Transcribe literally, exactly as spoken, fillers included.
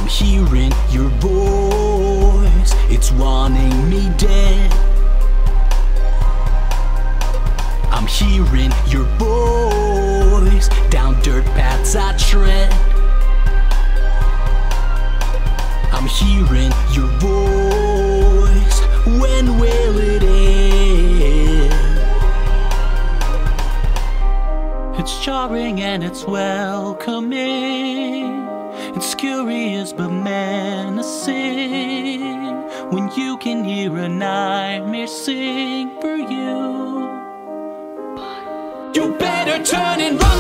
I'm hearing your voice, it's wanting me dead. I'm hearing your voice, down dirt paths I tread. I'm hearing your voice, when will it end? It's jarring and it's welcoming. It's curious but menacing when you can hear a nightmare sing for you. You better turn and run.